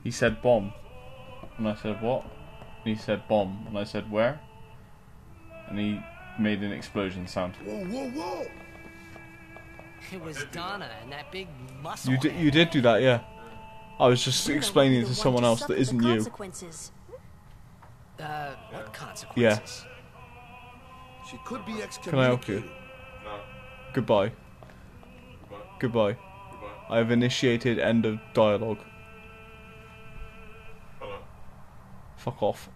He said bomb. And I said what? And he said bomb. And I said where? And he made an explosion sound. Whoa, whoa, whoa! It was Donna and that big muscle. You did do that, yeah. I was just explaining it to someone else that isn't you. What consequences? Yeah. She could be excommunicated. Can I help you? No. Goodbye. Goodbye. Goodbye. I have initiated end of dialogue. Hello. Fuck off.